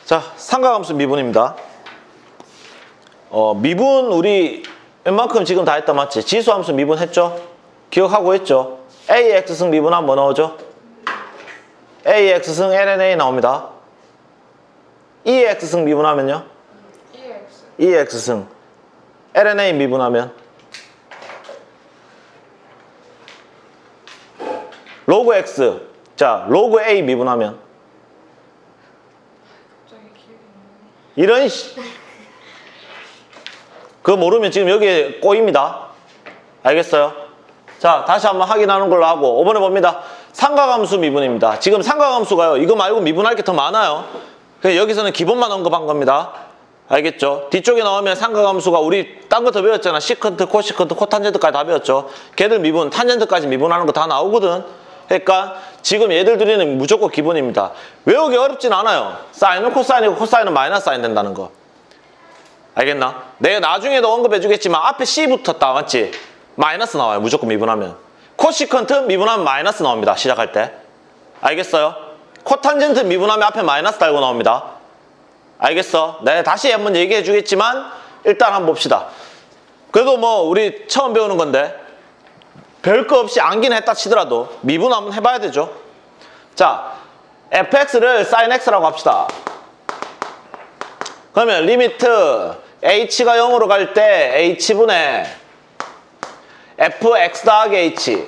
자, 삼각함수 미분입니다. 미분 우리 웬만큼 지금 다 했다 맞지? 지수함수 미분했죠? 기억하고 했죠? AX승 미분하면 뭐 나오죠? AX승 LNA 나옵니다. EX승 미분하면요? EX승 LNA 미분하면 로그 X 자, 로그 A 미분하면 이런 그거 모르면 지금 여기에 꼬입니다. 알겠어요? 자, 다시 한번 확인하는 걸로 하고 5번에 봅니다. 삼각함수 미분입니다. 지금 삼각함수가요. 이거 말고 미분할 게 더 많아요. 그래서 여기서는 기본만 언급한 겁니다. 알겠죠? 뒤쪽에 나오면 삼각함수가 우리 딴 거 더 배웠잖아. 시컨트, 코시컨트, 코탄젠트까지 다 배웠죠. 걔들 미분, 탄젠트까지 미분하는 거 다 나오거든. 그러니까 지금 얘들 둘이는 무조건 기본입니다. 외우기 어렵진 않아요. 사인은 코사인이고 코사인은 마이너스 사인 된다는 거. 알겠나? 내가 나중에도 언급해 주겠지만 앞에 C 붙었다 맞지? 마이너스 나와요. 무조건 미분하면. 코시컨트 미분하면 마이너스 나옵니다. 시작할 때. 알겠어요? 코탄젠트 미분하면 앞에 마이너스 달고 나옵니다. 알겠어? 내가 다시 한번 얘기해 주겠지만 일단 한번 봅시다. 그래도 뭐 우리 처음 배우는 건데 별거 없이 암긴 했다 치더라도 미분 한번 해봐야 되죠. 자, fx를 sin x라고 합시다. 그러면 리미트 h가 0으로 갈 때 h분의 fx 더하기 h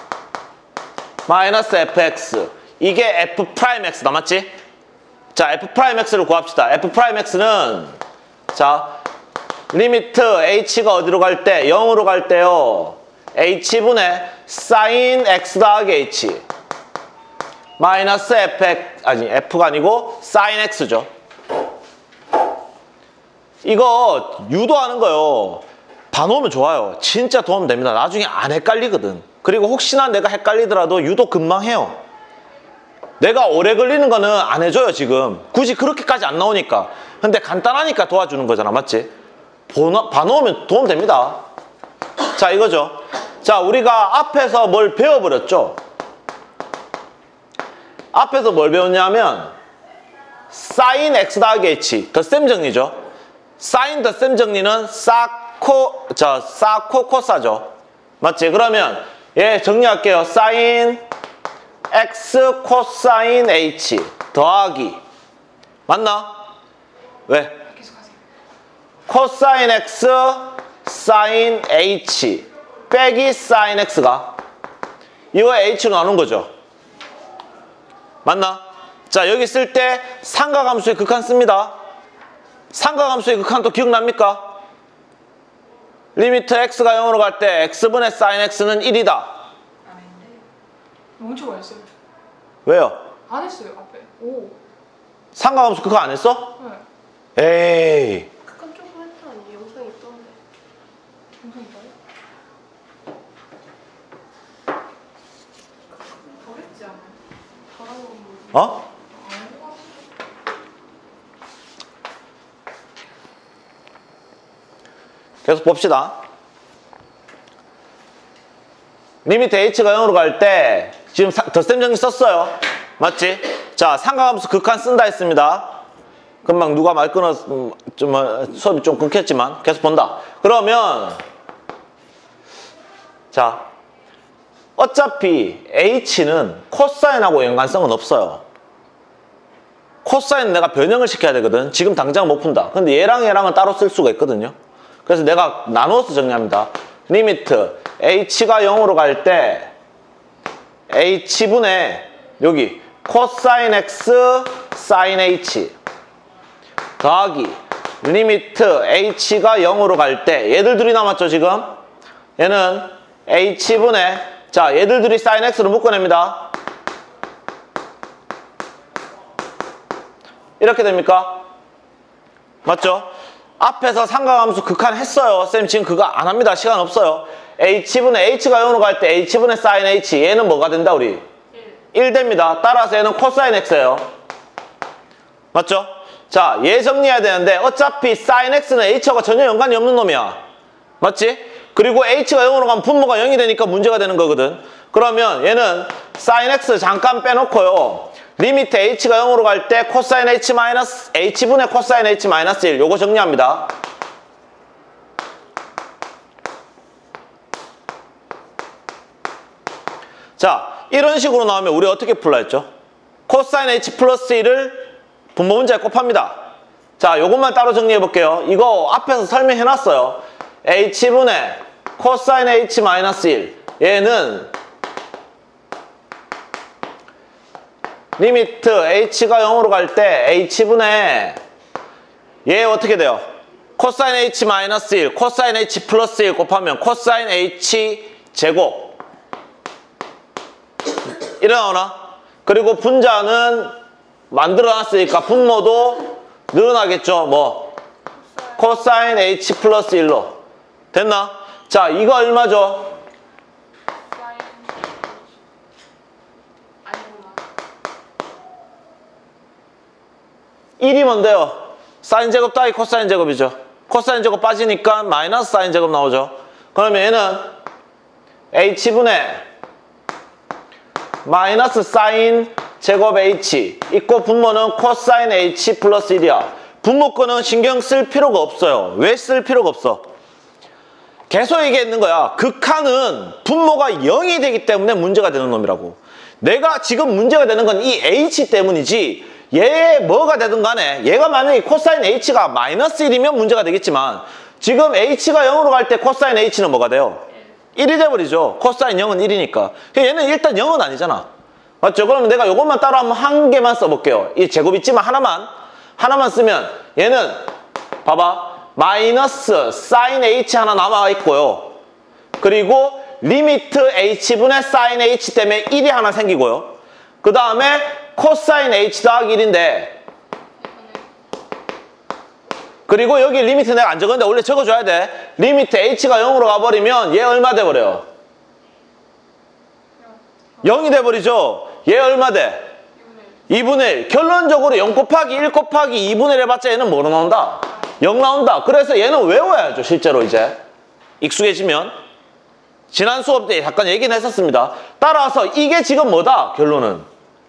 마이너스 fx 이게 f'x다 맞지? 자, f'x를 구합시다. f'x는 자 리미트 h가 어디로 갈 때 0으로 갈 때요 h분의 sin x 더하기 h 마이너스 fx 아니 f가 아니고 sin x죠. 이거 유도하는 거요. 봐놓으면 좋아요. 진짜 도움 됩니다. 나중에 안 헷갈리거든. 그리고 혹시나 내가 헷갈리더라도 유도 금방 해요. 내가 오래 걸리는 거는 안 해줘요 지금. 굳이 그렇게까지 안 나오니까. 근데 간단하니까 도와주는 거잖아 맞지? 봐놓으면 도움 됩니다. 자 이거죠. 자 우리가 앞에서 뭘 배워버렸죠. 앞에서 뭘 배웠냐면 sin x 더하기 h 덧셈 정리죠. sin 덧셈 정리는 사코 코사죠. 맞지? 그러면 얘 정리할게요. sin x 코사인 h 더하기 맞나? 왜? 코사인 x 사인 h 빼기 사인 x가 이거 h로 나눈 거죠. 맞나? 자 여기 쓸 때 삼각함수의 극한 씁니다. 삼각함수의 극한 또 기억납니까? 리미트 x가 0으로 갈 때 x분의 sin x는 1이다. 아닌데. 엄청 많이 했어요. 왜요? 안 했어요 앞에. 오. 삼각함수 극한 안 했어? 네. 에이. 극한 조금 했다니 영상이 있던데. 영상 있어요? 더 했지 않아? 더라고 어? 계속 봅시다. 리미트 h가 0으로 갈 때 지금 덧셈 정리 썼어요. 맞지? 자, 삼각함수 극한 쓴다 했습니다. 금방 누가 말 끊어 수업이 좀 끊겼지만 계속 본다. 그러면 자 어차피 h는 코사인하고 연관성은 없어요. 코사인 내가 변형을 시켜야 되거든. 지금 당장 못 푼다. 근데 얘랑 얘랑은 따로 쓸 수가 있거든요. 그래서 내가 나누어서 정리합니다. 리미트 h가 0으로 갈 때 h분의 여기 코사인 x 사인 h 더하기 리미트 h가 0으로 갈 때 얘들 둘이 남았죠 지금? 얘는 h분의 자 얘들 둘이 사인 x로 묶어냅니다. 이렇게 됩니까? 맞죠? 앞에서 삼각함수 극한 했어요. 쌤 지금 그거 안 합니다. 시간 없어요. h분의 h가 0으로 갈 때 h분의 sin h 얘는 뭐가 된다 우리? 1 됩니다. 따라서 얘는 코사인 x예요. 맞죠? 자, 얘 정리해야 되는데 어차피 sin x는 h하고 전혀 연관이 없는 놈이야. 맞지? 그리고 h가 0으로 가면 분모가 0이 되니까 문제가 되는 거거든. 그러면 얘는 sin x 잠깐 빼놓고요. 리미트 h가 0으로 갈 때 코사인 h 마이너스 h분의 코사인 h 마이너스 1 요거 정리합니다. 자, 이런 식으로 나오면 우리 어떻게 풀라 했죠? 코사인 h 플러스 1을 분모 문제에 곱합니다. 자, 요것만 따로 정리해 볼게요. 이거 앞에서 설명해놨어요. h분의 코사인 h 마이너스 1 얘는 리미트 h가 0으로 갈 때 h분의 얘 어떻게 돼요? 코사인 h 마이너스 1 코사인 h 플러스 1 곱하면 코사인 h 제곱 이래 나오나? 그리고 분자는 만들어놨으니까 분모도 늘어나겠죠. 뭐 코사인 h 플러스 1로 됐나? 자, 이거 얼마죠? 사인 아니구나. 1이 뭔데요? 사인 제곱 따위 코사인 제곱이죠. 코사인 제곱 빠지니까 마이너스 사인 제곱 나오죠. 그러면 얘는 h분의 마이너스 사인 제곱 h 있고 분모는 코사인 h 플러스 1이야. 분모 거는 신경 쓸 필요가 없어요. 왜 쓸 필요가 없어? 계속 얘기했는 거야. 극한은 분모가 0이 되기 때문에 문제가 되는 놈이라고. 내가 지금 문제가 되는 건 이 h 때문이지 얘 뭐가 되든 간에 얘가 만약에 코사인 h가 마이너스 1이면 문제가 되겠지만 지금 h가 0으로 갈 때 코사인 h는 뭐가 돼요? 1이 돼버리죠. 코사인 0은 1이니까. 얘는 일단 0은 아니잖아. 맞죠? 그러면 내가 요것만 따로 한 개만 써볼게요. 이 제곱 있지만 하나만 쓰면 얘는 봐봐. 마이너스 사인 h 하나 남아있고요. 그리고 리미트 h분의 사인 h 때문에 1이 하나 생기고요. 그 다음에 코사인 h 더하기 1인데 그리고 여기 리미트 내가 안 적었는데 원래 적어줘야 돼. 리미트 h가 0으로 가버리면 얘 얼마 돼버려요? 0이 돼버리죠. 얘 얼마 돼? 2분의 1. 결론적으로 0 곱하기 1 곱하기 2분의 1 해봤자 얘는 뭐로 나온다? 0 나온다. 그래서 얘는 외워야죠. 실제로 이제 익숙해지면. 지난 수업 때 잠깐 얘기는 했었습니다. 따라서 이게 지금 뭐다? 결론은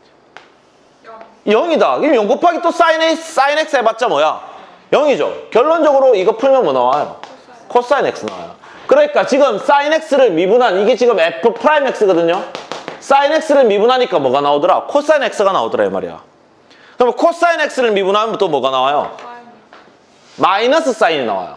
0이다. 그럼 0 곱하기 또 사인 x 해봤자 뭐야? 0이죠. 결론적으로 이거 풀면 뭐 나와요? 코사인 x 나와요. 그러니까 지금 사인 x를 미분한 이게 지금 f 프라임 x거든요. 사인 x를 미분하니까 뭐가 나오더라? 코사인 x가 나오더라 이 말이야. 그럼 코사인 x를 미분하면 또 뭐가 나와요? 마이너스 사인이 나와요.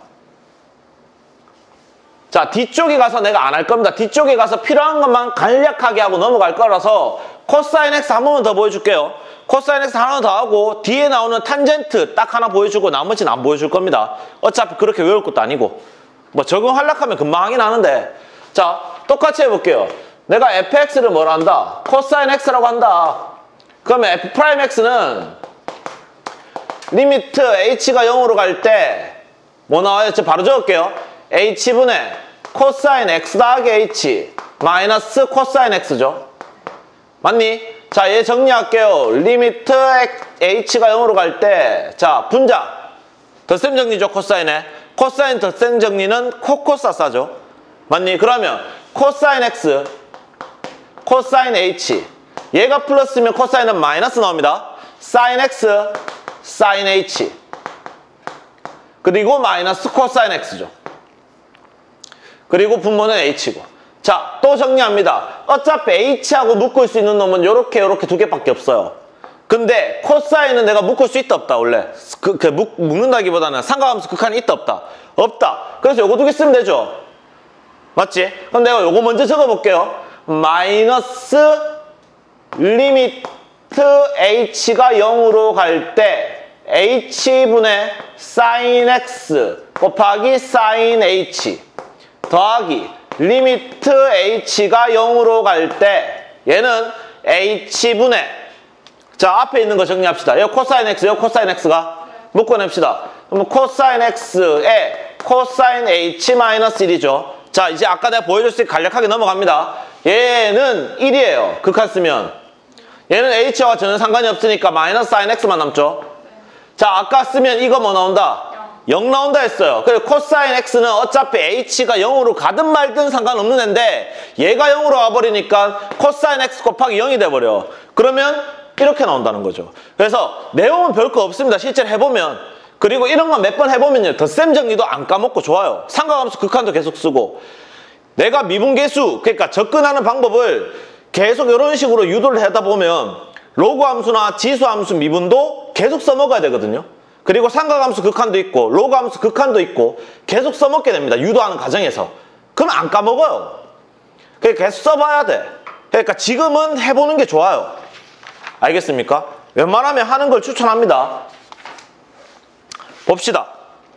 자, 뒤쪽에 가서 내가 안 할 겁니다. 뒤쪽에 가서 필요한 것만 간략하게 하고 넘어갈 거라서 코사인 x 한 번만 더 보여줄게요. 코사인 x 하나 더 하고 뒤에 나오는 탄젠트 딱 하나 보여주고 나머지는 안 보여줄 겁니다. 어차피 그렇게 외울 것도 아니고 뭐 적용하려고 하면 금방 하긴 하는데 자, 똑같이 해볼게요. 내가 fx를 뭘 한다? 코사인 x라고 한다. 그러면 f 프라임 x는 리미트 h가 0으로 갈 때 뭐 나와요? 저 바로 적을게요. h분의 코사인 x 더하기 h 마이너스 코사인 x죠. 맞니? 자, 얘 정리할게요. 리미트 h가 0으로 갈 때 자, 분자 덧셈 정리죠. 코사인에. 코사인 덧셈 정리는 코코사사죠. 맞니? 그러면 코사인 x 코사인 h 얘가 플러스면 코사인은 마이너스 나옵니다. 사인 x 사인 h 그리고 마이너스 코사인 x죠. 그리고 분모는 h고. 자, 또 정리합니다. 어차피 h하고 묶을 수 있는 놈은 요렇게 두 개밖에 없어요. 근데 코사인은 내가 묶을 수 있다 없다 원래. 묶는다기보다는 삼각함수 극한이 있다 없다? 없다. 그래서 요거 두 개 쓰면 되죠. 맞지? 그럼 내가 요거 먼저 적어볼게요. 마이너스 리미트 h가 0으로 갈 때 h분의 sin x 곱하기 sin h 더하기 리미트 h가 0으로 갈 때 얘는 h분의 자, 앞에 있는 거 정리합시다. 여기 코사인 x, 여기 코사인 x가 묶어냅시다. 그러면 코사인 x에 코사인 h 마이너스 1이죠. 자, 이제 아까 내가 보여줬으니까 간략하게 넘어갑니다. 얘는 1이에요. 극한 쓰면. 얘는 h와 전혀 상관이 없으니까 마이너스 사인 x만 남죠. 자, 아까 쓰면 이거 뭐 나온다? 0 나온다 했어요. 그래서 코사인 x는 어차피 h가 0으로 가든 말든 상관없는 애인데 얘가 0으로 와버리니까 코사인 x 곱하기 0이 돼버려. 그러면 이렇게 나온다는 거죠. 그래서 내용은 별거 없습니다. 실제로 해보면. 그리고 이런 거 몇 번 해보면요. 덧셈 정리도 안 까먹고 좋아요. 상가함수 극한도 계속 쓰고. 내가 미분계수, 그러니까 접근하는 방법을 계속 이런 식으로 유도를 하다 보면 로그 함수나 지수 함수 미분도 계속 써먹어야 되거든요. 그리고 삼각함수 극한도 있고 로그 함수 극한도 있고 계속 써먹게 됩니다. 유도하는 과정에서. 그럼 안 까먹어요. 그러니까 계속 써봐야 돼. 그러니까 지금은 해보는 게 좋아요. 알겠습니까? 웬만하면 하는 걸 추천합니다. 봅시다.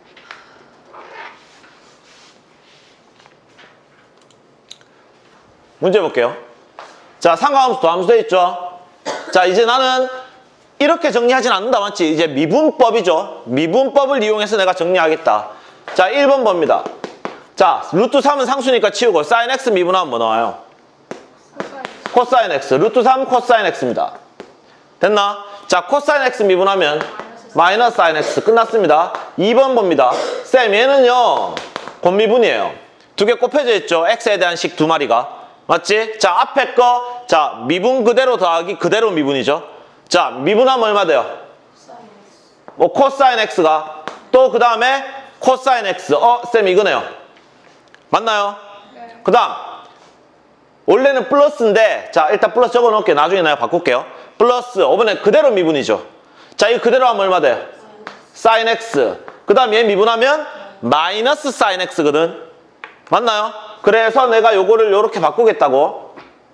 문제 볼게요. 자, 삼각함수 도함수 돼 있죠? 자, 이제 나는 이렇게 정리하진 않는다, 맞지? 이제 미분법이죠. 미분법을 이용해서 내가 정리하겠다. 자, 1번 봅니다. 자, 루트 3은 상수니까 치우고 사인 x 미분하면 뭐 나와요? 코사인 x. 루트 3 코사인 x입니다. 됐나? 자, 코사인 x 미분하면 마이너스 사인 x. 끝났습니다. 2번 봅니다. 쌤, 얘는요, 곱미분이에요. 두 개 곱해져 있죠? x에 대한 식 두 마리가. 맞지? 자, 앞에 거, 자, 미분 그대로 더하기 그대로 미분이죠? 자, 미분하면 얼마 돼요? 뭐, 코사인 x가. 또 그 다음에 코사인 x. 쌤 이거네요. 맞나요? 네. 그 다음. 원래는 플러스인데, 자, 일단 플러스 적어 놓을게요. 나중에 내가 바꿀게요. 플러스, 이번에 그대로 미분이죠. 자, 이거 그대로 하면 얼마 돼요? 사인 x. 그 다음 얘 미분하면 마이너스 사인 x거든. 맞나요? 그래서 내가 요거를 요렇게 바꾸겠다고.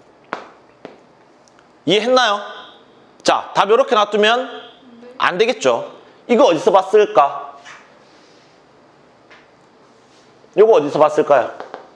이해했나요? 자, 답 요렇게 놔두면 안 되겠죠. 이거 어디서 봤을까? 요거 어디서 봤을까요?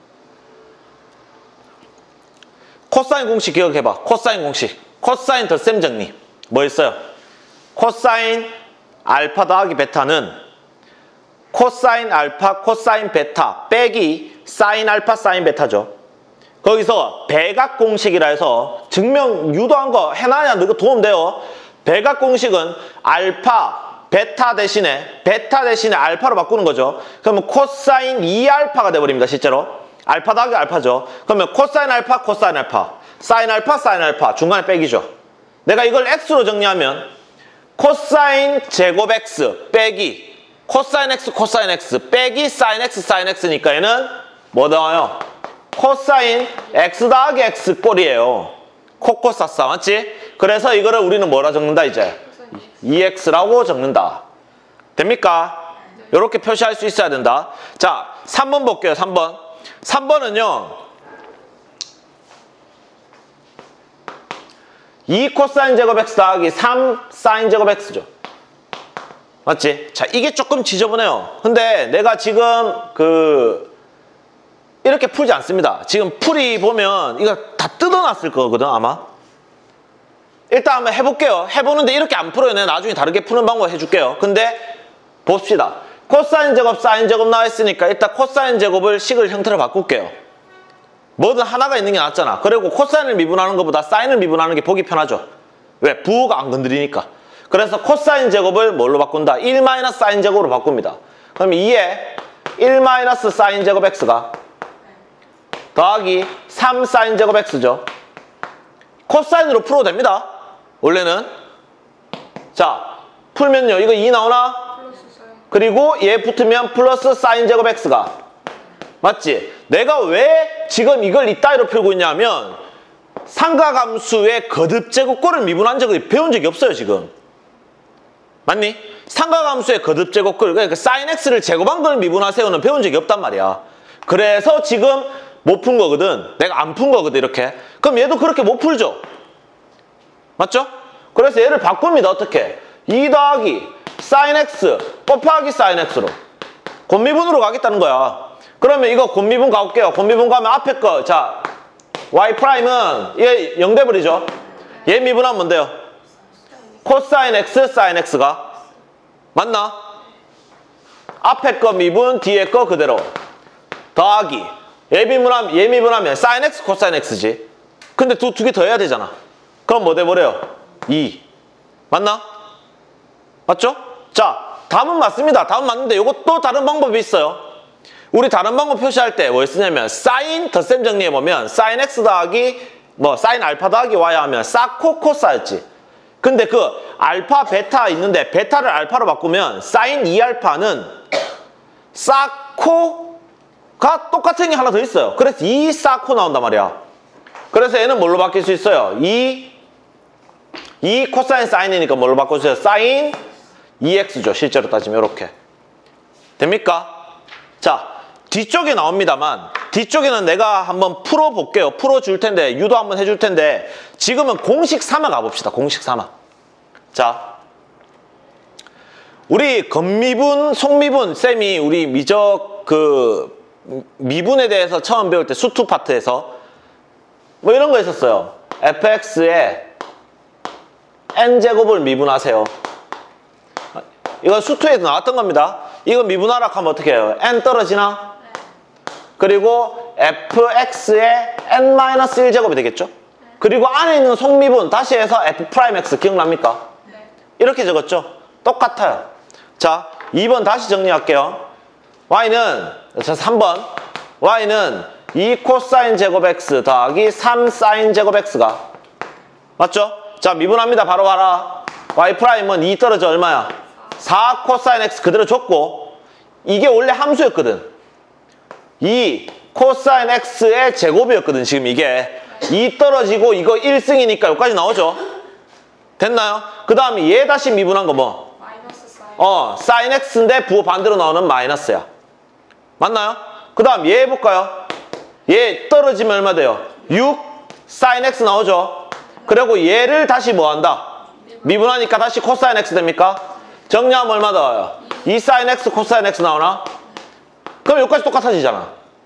코사인 공식 기억해봐. 코사인 공식. 코사인 덧셈 정리. 뭐였어요? 코사인 알파 더하기 베타는 코사인 알파 코사인 베타 빼기 사인 알파 사인 베타죠. 거기서 배각 공식이라 해서 증명 유도한 거 해놔야 너가 도움 돼요. 배각 공식은 알파 베타 대신에 알파로 바꾸는 거죠. 그러면 코사인 2알파가 돼버립니다. 실제로 알파 더하기 알파죠. 그러면 코사인 알파 코사인 알파 사인 알파 중간에 빼기죠. 내가 이걸 x로 정리하면 코사인 제곱 x 빼기 코사인 x 빼기 사인 x니까 얘는 뭐 나와요? 코사인 x 더하기 x 꼴이에요. 코코사사 맞지? 그래서 이거를 우리는 뭐라 적는다 이제? 2x라고 적는다. 됩니까? 이렇게 표시할 수 있어야 된다. 자, 3번 볼게요. 3번. 3번은요. 2 코사인 제곱 x 더하기 3 사인 제곱 x죠. 맞지? 자, 이게 조금 지저분해요. 근데 내가 지금 이렇게 풀지 않습니다. 지금 풀이 보면 이거 다 뜯어놨을 거거든 아마. 일단 한번 해볼게요. 해보는데 이렇게 안 풀어요. 내가 나중에 다르게 푸는 방법 해줄게요. 근데 봅시다. 코사인 제곱 사인 제곱 나와있으니까 일단 코사인 제곱을 식을 형태로 바꿀게요. 뭐든 하나가 있는 게 낫잖아. 그리고 코사인을 미분하는 것보다 사인을 미분하는 게 보기 편하죠. 왜? 부호가 안 건드리니까. 그래서 코사인 제곱을 뭘로 바꾼다? 1 마이너스 사인 제곱으로 바꿉니다. 그럼 2에 1 마이너스 사인 제곱 x가 더하기 3 사인 제곱 x죠. 코사인으로 풀어도 됩니다. 원래는. 자, 풀면요. 이거 2 나오나? 플러스 사인. 그리고 얘 붙으면 플러스 사인 제곱 x가. 맞지? 내가 왜 지금 이걸 이따위로 풀고 있냐면 삼각함수의 거듭제곱꼴을 미분한 적을 배운 적이 없어요. 지금. 맞니? 삼각함수의 거듭제곱꼴, 그러니까 사인 x를 제곱한 걸 미분하세요는 배운 적이 없단 말이야. 그래서 지금 못 푼 거거든. 내가 안 푼 거거든 이렇게. 그럼 얘도 그렇게 못 풀죠. 맞죠? 그래서 얘를 바꿉니다. 어떻게? 2 더하기 사인 x 곱하기 사인 x로 곱미분으로 가겠다는 거야. 그러면 이거 곱미분 가볼게요. 곱미분 가면 앞에 거, 자, y 프라임은 얘 0 돼버리죠. 얘 미분하면 뭔데요? 코사인 x 사인 x가 맞나? 앞에 거 미분 뒤에 거 그대로 더하기 얘 미분하면 사인 x 코사인 x지. 근데 두 개 더 해야 되잖아. 그럼 뭐 돼버려요? 2 맞나? 맞죠? 자, 답은 맞습니다. 답은 맞는데 이것도 다른 방법이 있어요. 우리 다른 방법 표시할 때 뭐 쓰냐면 사인 덧셈 정리해보면 사인 x 더하기 뭐 사인 알파 더하기 y 하면 사코 코사였지. 근데 그 알파 베타 있는데 베타를 알파로 바꾸면 사인 2알파는 사코가 똑같은 게 하나 더 있어요. 그래서 2 사코 나온단 말이야. 그래서 얘는 뭘로 바뀔 수 있어요? 2 코사인 사인이니까 뭘로 바꿔주세요? 사인 2x죠. 실제로 따지면 이렇게. 됩니까? 자, 뒤쪽에 나옵니다만 뒤쪽에는 내가 한번 풀어볼게요. 풀어줄 텐데 유도 한번 해줄 텐데 지금은 공식 삼아 가봅시다. 공식 삼아. 자, 우리 건미분, 속미분 쌤이 우리 미적 그 미분에 대해서 처음 배울 때 수투 파트에서 뭐 이런 거 있었어요. fx에 n제곱을 미분하세요. 이건 수투에도 나왔던 겁니다. 이거 미분하라 하면 어떻게 해요? n 떨어지나? 그리고 fx에 n-1제곱이 되겠죠? 그리고 안에 있는 속미분 다시 해서 f'x 기억납니까? 이렇게 적었죠? 똑같아요. 자, 2번 다시 정리할게요. y는, 자, 3번. y는 2 코사인 제곱 x 더하기 3 사인 제곱 x가 맞죠? 자, 미분합니다. 바로 가라. y'은 2 떨어져 얼마야? 4 코사인 x 그대로 줬고 이게 원래 함수였거든. 2 코사인 x의 제곱이었거든. 지금 이게 2 떨어지고 이거 1승이니까 여기까지 나오죠. 됐나요? 그 다음에 얘 다시 미분한 거 뭐? 마이너스 사인. 사인 x인데 부호 반대로 나오는 마이너스야. 맞나요? 그 다음 얘 해볼까요? 얘 떨어지면 얼마 돼요? 6 사인 x 나오죠. 그리고 얘를 다시 뭐 한다? 미분하니까 다시 코사인 x 됩니까? 정리하면 얼마 나와요? 2 사인 x 코사인 x 나오나? 그럼 여기까지 똑같아지잖아.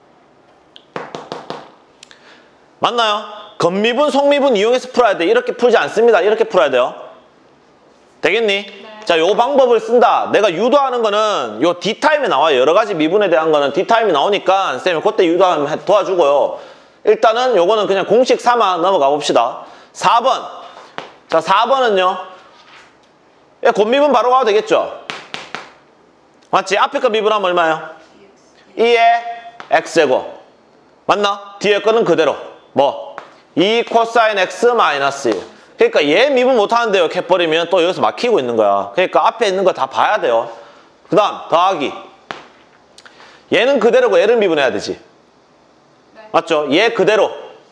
맞나요? 건미분, 속미분 이용해서 풀어야 돼. 이렇게 풀지 않습니다. 이렇게 풀어야 돼요. 되겠니? 네. 자, 요 방법을 쓴다. 내가 유도하는 거는 요 D타임에 나와요. 여러 가지 미분에 대한 거는 D타임이 나오니까 쌤이 그때 유도하면 도와주고요. 일단은 요거는 그냥 공식 삼아 넘어가 봅시다. 4번. 자, 4번은요. 곱미분 바로 가도 되겠죠? 맞지? 앞에 거 미분하면 얼마예요? 2의 x제곱. 맞나? 뒤에 거는 그대로. 뭐? 2 코사인 x 마이너스 1. 그러니까 얘 미분 못하는데요. 캐버리면 또 여기서 막히고 있는 거야. 그러니까 앞에 있는 거 다 봐야 돼요. 그 다음 더하기. 얘는 그대로고 얘를 미분해야 되지. 네. 맞죠? 얘 그대로.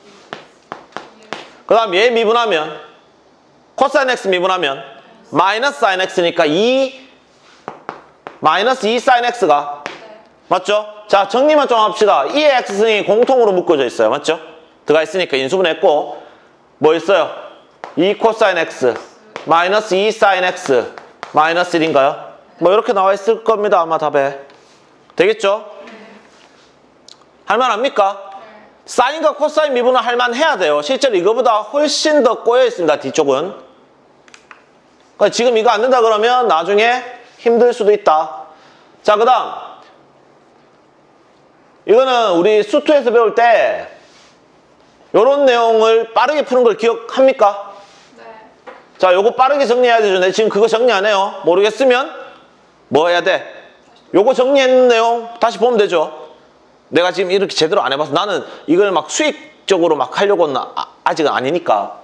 그 다음 얘 미분하면 코사인 x 미분하면 마이너스 사인 x니까 2 마이너스 2 사인 x가 맞죠? 자, 정리만 좀 합시다. 2의 x승이 공통으로 묶어져 있어요. 맞죠? 들어가 있으니까 인수분했고 뭐 있어요? 2 코사인 x 마이너스 2 사인 x 마이너스 1인가요? 뭐 이렇게 나와 있을 겁니다. 아마 답에. 되겠죠? 할만합니까? 사인과 코사인 미분은 할만해야 돼요. 실제로 이거보다 훨씬 더 꼬여 있습니다. 뒤쪽은. 그러니까 지금 이거 안 된다 그러면 나중에 힘들 수도 있다. 자, 그 다음 이거는 우리 수투에서 배울 때 요런 내용을 빠르게 푸는 걸 기억합니까? 네. 자, 요거 빠르게 정리해야 되죠. 내 지금 그거 정리 안 해요. 모르겠으면 뭐 해야 돼? 요거 정리했는 내용 다시 보면 되죠. 내가 지금 이렇게 제대로 안 해봐서 나는 이걸 막 수익적으로 막 하려고는 아직은 아니니까.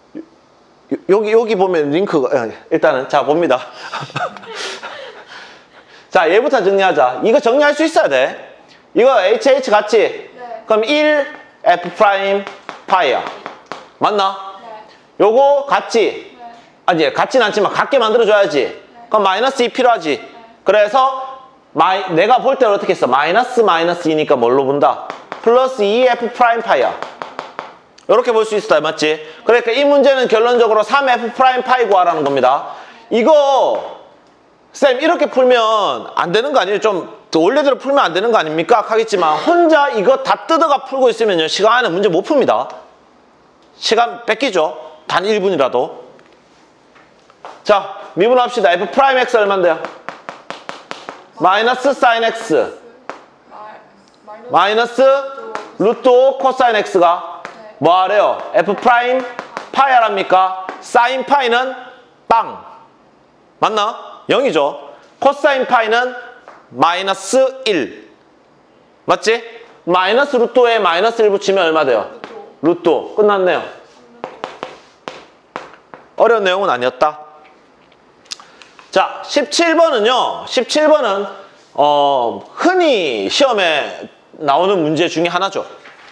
여기 보면 링크가 일단은 자 봅니다. 자, 얘부터 정리하자. 이거 정리할 수 있어야 돼. 이거 HH 같지? 네. 그럼 1 F 프라임 파이야. 맞나? 네. 요거 같지? 네. 아니, 같진 않지만 같게 만들어줘야지. 네. 그럼 마이너스 2 필요하지? 네. 그래서 내가 볼 때는 어떻게 했어? 마이너스 2니까 뭘로 본다? 플러스 2F 프라임 파이야. 이렇게 볼 수 있어. 맞지? 그러니까 이 문제는 결론적으로 3F 프라임 파이 구하라는 겁니다. 이거 쌤 이렇게 풀면 안 되는 거 아니에요? 좀 원래대로 풀면 안 되는 거 아닙니까? 하겠지만 혼자 이거 다 뜯어가 풀고 있으면요. 시간 안에 문제 못 풉니다. 시간 뺏기죠? 단 1분이라도. 자, 미분합시다. F 프라임 X 얼마인데요? 마이너스 사인 X 마이너스 루트 5 코사인 X가 뭐 하래요? F 프라임 파이 하랍니까? 사인 파이는 빵. 맞나? 0이죠. 코사인 파이는 마이너스 1. 맞지? 마이너스 루트 5에 마이너스 1 붙이면 얼마 돼요? 루트 5. 끝났네요. 어려운 내용은 아니었다. 자, 17번은요. 17번은 흔히 시험에 나오는 문제 중에 하나죠.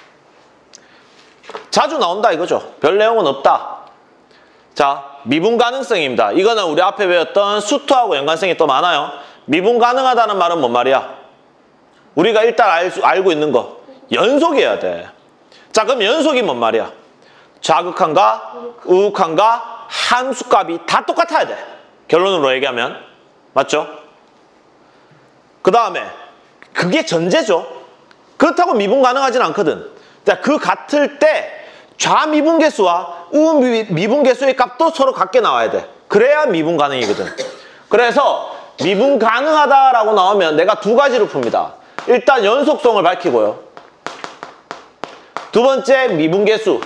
자주 나온다 이거죠. 별 내용은 없다. 자, 미분 가능성입니다. 이거는 우리 앞에 배웠던 수투하고 연관성이 또 많아요. 미분 가능하다는 말은 뭔 말이야? 우리가 일단 알고 있는 거. 연속이어야 돼. 자, 그럼 연속이 뭔 말이야? 좌극한과 우극한과 함수값이 다 똑같아야 돼. 결론으로 얘기하면. 맞죠? 그 다음에 그게 전제죠. 그렇다고 미분 가능하진 않거든. 자, 그 같을 때 좌미분계수와 우미분계수의 값도 서로 같게 나와야 돼. 그래야 미분 가능이거든. 그래서 미분 가능하다라고 나오면 내가 두 가지로 풉니다. 일단 연속성을 밝히고요. 두 번째 미분계수에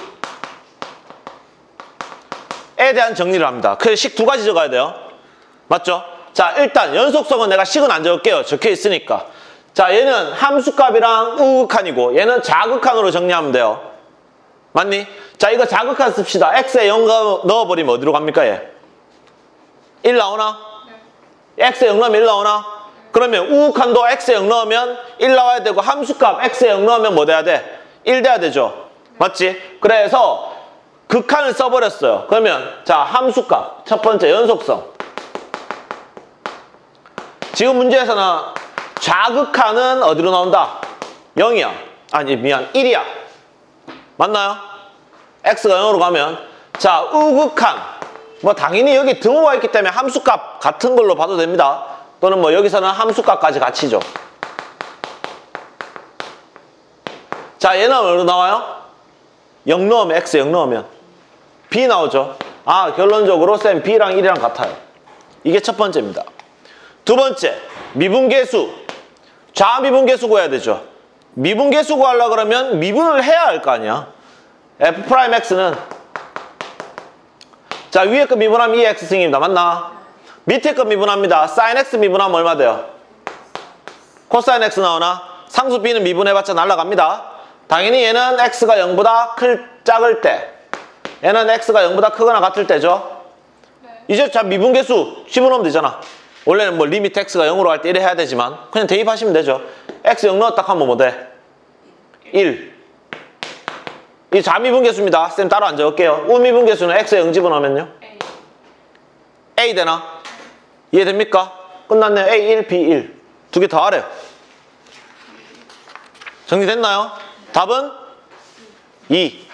대한 정리를 합니다. 그래서 식 두 가지 적어야 돼요. 맞죠? 자, 일단 연속성은 내가 식은 안 적을게요. 적혀 있으니까. 자, 얘는 함수값이랑 우극한이고 얘는 자극한으로 정리하면 돼요. 맞니? 자, 이거 자극한 씁시다. x에 0 넣어버리면 어디로 갑니까, 얘? 1 나오나? 네. x에 0 넣으면 1 나오나? 그러면 우극한도 x에 0 넣으면 1 나와야 되고 함수값 x에 0 넣으면 뭐 돼야 돼? 1 돼야 되죠. 맞지? 그래서 극한을 써버렸어요. 그러면 자, 함수값 첫 번째 연속성. 지금 문제에서는 좌극한은 어디로 나온다? 0이야. 아니, 미안, 1이야. 맞나요? x가 0으로 가면 자, 우극한 뭐 당연히 여기 등호가 있기 때문에 함수값 같은 걸로 봐도 됩니다. 또는 뭐 여기서는 함수값까지 같이죠. 자, 얘는 어디로 나와요? 0 넣으면 x 0 넣으면 b 나오죠. 아, 결론적으로 쌤 b랑 1이랑 같아요. 이게 첫 번째입니다. 두 번째, 미분계수. 좌미분계수 구해야 되죠. 미분계수 구하려고 그러면 미분을 해야 할 거 아니야. f'x는 자, 위에 거 미분하면 2x승입니다. 맞나? 밑에 거 미분합니다. sin x 미분하면 얼마 돼요? 코사인 x 나오나? 상수 b는 미분해봤자 날라갑니다. 당연히 얘는 x가 0보다 작을 때, 얘는 x가 0보다 크거나 같을 때죠. 네. 이제 자, 미분계수 집어넣으면 되잖아. 원래는 뭐 리미트 x가 0으로 할 때 이래 해야 되지만 그냥 대입하시면 되죠. x 0 넣었다 하면 뭐 돼? 1. 이 좌미분계수입니다. 쌤 따로 안 적을게요. 우미분계수는 x에 0 집어넣으면요? A 되나? 이해됩니까? 끝났네요. A 1, B 1. 두 개 더 하래요. 정리됐나요? 답은 2.